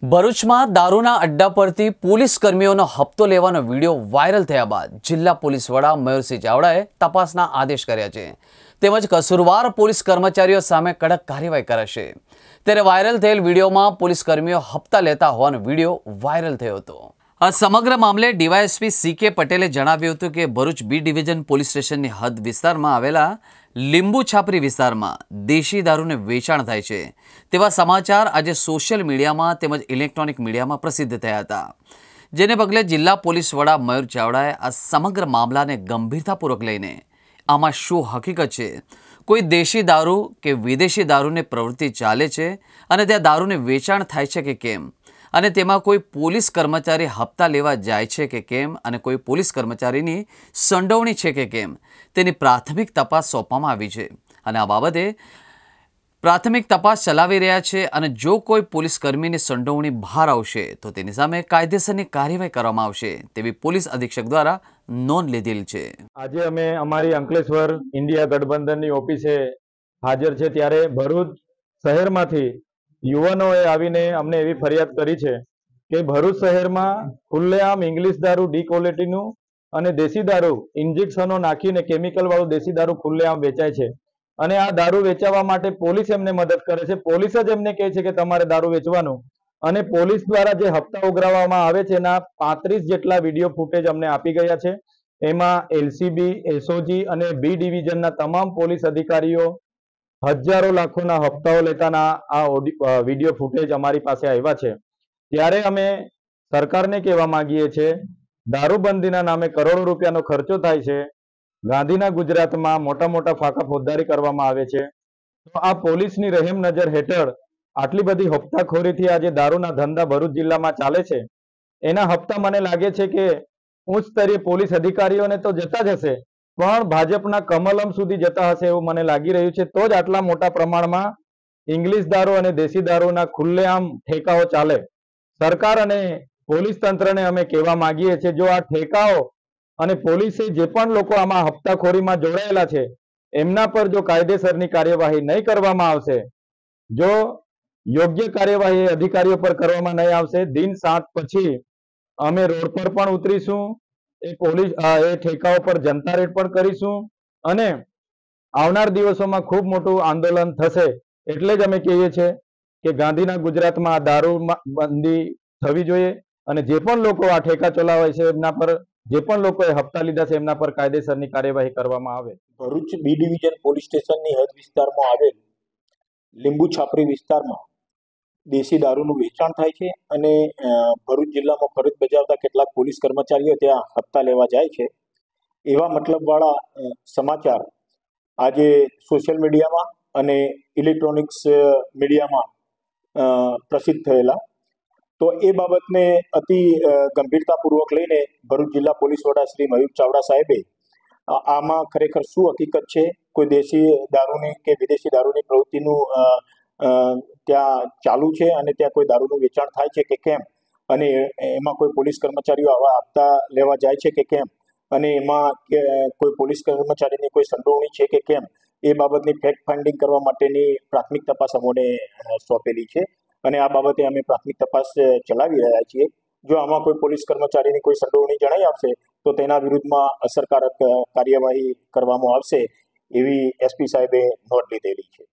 ભરૂચમાં દારૂના અડ્ડા પરથી પોલીસ કર્મીઓનો હપ્તો લેવાનો વિડીયો વાયરલ થયા બાદ જિલ્લા પોલીસ વડા મયુરસિંહ ચાવડાએ તપાસના આદેશ કર્યા છે તેમજ કસૂરવાર પોલીસ કર્મચારીઓ સામે કડક કાર્યવાહી કરાશે। ત્યારે વાયરલ થયેલ વિડીયોમાં પોલીસ કર્મીઓ હપ્તા લેતા હોવાનો વિડીયો વાયરલ થયો હતો। આ સમગ્ર મામલે ડીવાયએસપી સીકે પટેલે જણાવ્યું હતું કે ભરૂચ બી ડિવિઝન પોલીસ સ્ટેશનની હદ વિસ્તારમાં આવેલા લીંબુ છાપરી વિસ્તારમાં દેશી દારૂને વેચાણ થાય છે તેવા સમાચાર આજે સોશિયલ મીડિયામાં તેમજ ઇલેક્ટ્રોનિક મીડિયામાં પ્રસિદ્ધ થયા હતા, જેને પગલે જિલ્લા પોલીસ વડા મયુર ચાવડાએ આ સમગ્ર મામલાને ગંભીરતાપૂર્વક લઈને આમાં શું હકીકત છે, કોઈ દેશી દારૂ કે વિદેશી દારૂની પ્રવૃત્તિ ચાલે છે અને ત્યાં દારૂને વેચાણ થાય છે કે કેમ, અને તેમાં કોઈ પોલીસ કર્મચારી હપ્તા લેવા જાય છે કે કેમ અને કોઈ પોલીસ કર્મચારીની સંડોવણી છે કે કેમ તેની પ્રાથમિક તપાસ સોંપવામાં આવી છે અને આ બાબતે પ્રાથમિક તપાસ ચલાવી રહ્યા છે અને જો કોઈ પોલીસ કર્મીની સંડોવણી બહાર આવશે તો તેની સામે કાયદેસરની કાર્યવાહી કરવામાં આવશે તેવી પોલીસ અધિક્ષક દ્વારા નોંધ લીધેલ છે। આજે અમે અમારી અંકલેશ્વર ઇન્ડિયા ગઠબંધનની ઓફિસે હાજર છે ત્યારે ભરૂચ શહેરમાંથી યુવાનોએ આવીને અમને એવી ફરિયાદ કરી છે કે ભરૂચ શહેરમાં ખુલ્લેઆમ ઇંગ્લિશ દારૂ ડી ક્વોલિટીનું અને દેશી દારૂ ઇન્જેક્શનો નાખીને કેમિકલ વાળું દેશી દારૂ ખુલ્લેઆમ વેચાય છે અને આ દારૂ વેચાવા માટે પોલીસ એમને મદદ કરે છે। પોલીસ જ એમને કહે છે કે તમારે દારૂ વેચવાનું અને પોલીસ દ્વારા જે હપ્તા ઉઘરાવવામાં આવે છે એના 35 જેટલા વિડીયો ફૂટેજ અમને આપી ગયા છે। એમાં એલસીબી, એસઓજી અને બી ડિવિઝનના તમામ પોલીસ અધિકારીઓ હજારો લાખોના હપ્તાઓ લેતાના આ વિડીયો ફૂટેજ અમારી પાસે આવ્યા છે। ત્યારે અમે સરકારને કહેવા માંગીએ છીએ, દારૂબંધીના નામે કરોડો રૂપિયાનો ખર્ચો થાય છે, ગાંધીના ગુજરાતમાં મોટા મોટા ફાંકા ફોજદારી કરવામાં આવે છે, તો આ પોલીસની રહેમ નજર હેઠળ આટલી બધી હપ્તાખોરીથી આ જે દારૂના ધંધા ભરૂચ જિલ્લામાં ચાલે છે એના હપ્તા મને લાગે છે કે ઉચ્ચ સ્તરીય પોલીસ અધિકારીઓને તો જતા જ હશે પણ ભાજપના કમલમ સુધી જતા હશે એવું મને લાગી રહ્યું છે। તો જ આટલા મોટા પ્રમાણમાં ઇંગ્લિશ દારૂ અને દેશી દારૂના ખુલ્લેઆમ ઠેકાઓ ચાલે। સરકાર અને પોલીસ તંત્રને અમે કહેવા માંગીએ છીએ, જો આ ઠેકાઓ અને પોલીસે જે પણ લોકો આમાં હપ્તાખોરીમાં જોડાયેલા છે એમના પર જો કાયદેસરની કાર્યવાહી નહીં કરવામાં આવશે, જો યોગ્ય કાર્યવાહી અધિકારીઓ પર કરવામાં નહીં આવશે, દિન 7 પછી અમે રોડ પર પણ ઉતરીશું, એ ઠેકાઓ પર જનતા રેડ પણ કરીશું અને આવનાર દિવસોમાં ખૂબ મોટું આંદોલન થશે। એટલે જ અમે કહીએ છીએ કે ગાંધીના ગુજરાતમાં આ દારૂ બંધી થવી જોઈએ અને જે પણ લોકો આ ઠેકા ચલાવે છે એમના પર, જે પણ લોકોએ હપ્તા લીધા છે એમના પર કાયદેસરની કાર્યવાહી કરવામાં આવે। ભરૂચ બી ડિવિઝન પોલીસ સ્ટેશનની હદ વિસ્તારમાં આવેલ લીંબુ છાપરી વિસ્તારમાં દેશી દારૂનું વેચાણ થાય છે અને ભરૂચ જિલ્લામાં ફરજ બજાવતા કેટલાક પોલીસ કર્મચારીઓ ત્યાં હપ્તા લેવા જાય છે એવા મતલબવાળા સમાચાર આજે સોશિયલ મીડિયામાં અને ઇલેક્ટ્રોનિક્સ મીડિયામાં પ્રસિદ્ધ થયેલા, તો એ બાબતને અતિ ગંભીરતાપૂર્વક લઈને ભરૂચ જિલ્લા પોલીસ વડા શ્રી મયુર ચાવડા સાહેબે આમાં ખરેખર શું હકીકત છે, કોઈ દેશી દારૂની કે વિદેશી દારૂની પ્રવૃત્તિનું ત્યાં ચાલુ છે અને ત્યાં કોઈ દારૂનું વેચાણ થાય છે કે કેમ, અને એમાં કોઈ પોલીસ કર્મચારીઓ આવા હપ્તા લેવા જાય છે કે કેમ, અને એમાં કોઈ પોલીસ કર્મચારીની કોઈ સંડોવણી છે કે કેમ, એ બાબતની ફેક્ટ ફાઇન્ડિંગ કરવા માટેની પ્રાથમિક તપાસ અમને સોંપેલી છે અને આ બાબતે અમે પ્રાથમિક તપાસ ચલાવી રહ્યા છીએ। જો આમાં કોઈ પોલીસ કર્મચારીની કોઈ સંડોવણી જણાઈ આવશે તો તેના વિરુદ્ધમાં અસરકારક કાર્યવાહી કરવામાં આવશે એવી એસપી સાહેબે નોંધ લીધેલી છે।